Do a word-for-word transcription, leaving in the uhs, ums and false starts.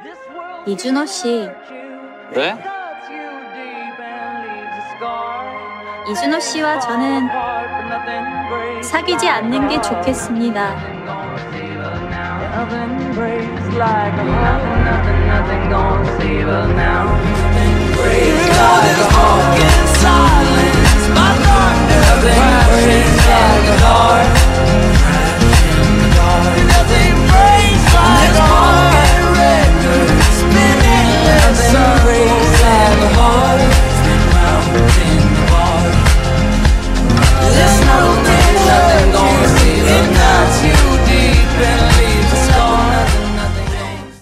이준호 씨, 네? 이준호 씨와 저는 사귀지 않는 게 좋겠습니다. Like a